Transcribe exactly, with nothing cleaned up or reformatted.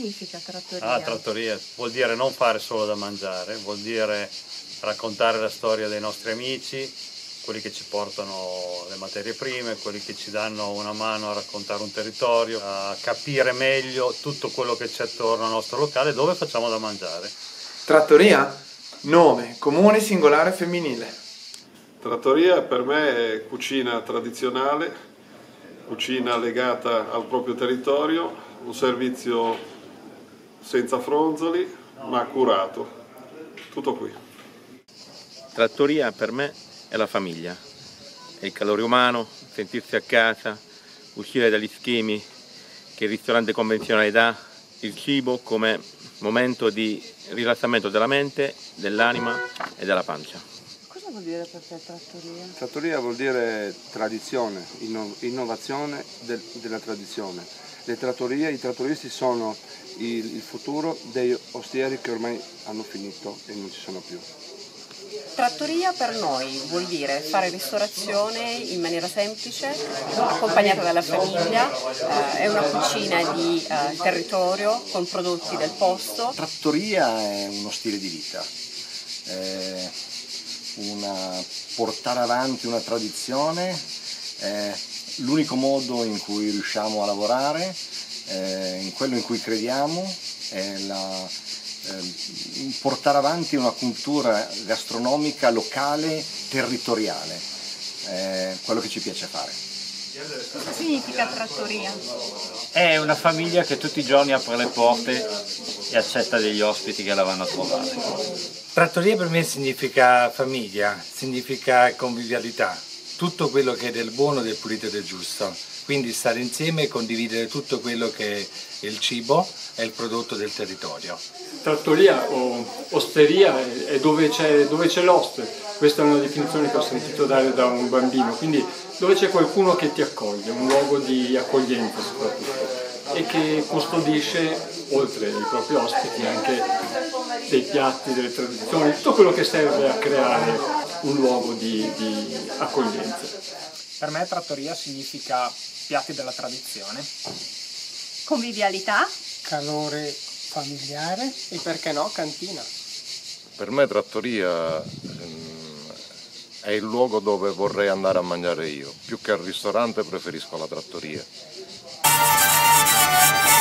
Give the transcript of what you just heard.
significa trattoria? Ah, trattoria vuol dire non fare solo da mangiare, vuol dire raccontare la storia dei nostri amici, quelli che ci portano le materie prime, quelli che ci danno una mano a raccontare un territorio, a capire meglio tutto quello che c'è attorno al nostro locale dove facciamo da mangiare. Trattoria? Nome, comune, singolare, femminile. Trattoria per me è cucina tradizionale, cucina legata al proprio territorio, un servizio senza fronzoli ma curato. Tutto qui. Trattoria per me è la famiglia, è il calore umano, sentirsi a casa, uscire dagli schemi che il ristorante convenzionale dà, il cibo come momento di rilassamento della mente, dell'anima e della pancia. Cosa vuol dire per te trattoria? Trattoria vuol dire tradizione, inno- innovazione del, della tradizione. Le trattorie, i trattoristi sono il, il futuro dei ostieri che ormai hanno finito e non ci sono più. Trattoria per noi vuol dire fare ristorazione in maniera semplice, accompagnata dalla famiglia, eh, è una cucina di eh, territorio con prodotti del posto. Trattoria è uno stile di vita, è una, portare avanti una tradizione, è l'unico modo in cui riusciamo a lavorare, è in quello in cui crediamo, è la portare avanti una cultura gastronomica locale, territoriale, è quello che ci piace fare. Cosa significa trattoria? È una famiglia che tutti i giorni apre le porte e accetta degli ospiti che la vanno a trovare. Trattoria per me significa famiglia, significa convivialità, tutto quello che è del buono, del pulito e del giusto. Quindi stare insieme e condividere tutto quello che è il cibo e il prodotto del territorio. Trattoria o osteria è dove c'è, dove c'è l'oste, questa è una definizione che ho sentito dare da un bambino, quindi dove c'è qualcuno che ti accoglie, un luogo di accoglienza soprattutto, e che custodisce, oltre ai propri ospiti, anche dei piatti, delle tradizioni, tutto quello che serve a creare un luogo di, di accoglienza. Per me trattoria significa piatti della tradizione, Convivialità, calore familiare e perché no cantina. Per me trattoria ehm, è il luogo dove vorrei andare a mangiare io, più che al ristorante preferisco la trattoria.